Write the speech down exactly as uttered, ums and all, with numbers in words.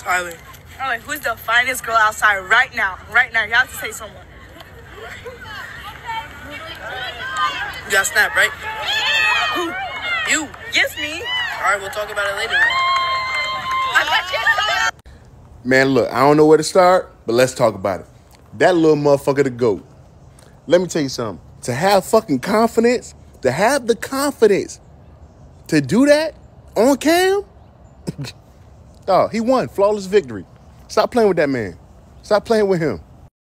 Kylie. All right, who's the finest girl outside right now? Right now, you have to say someone. You got Snap, right? Who? You. Yes, me. All right, we'll talk about it later. Man, look, I don't know where to start, but let's talk about it. That little motherfucker the GOAT. Let me tell you something. To have fucking confidence, to have the confidence to do that on cam, oh, he won. Flawless victory. Stop playing with that man. Stop playing with him.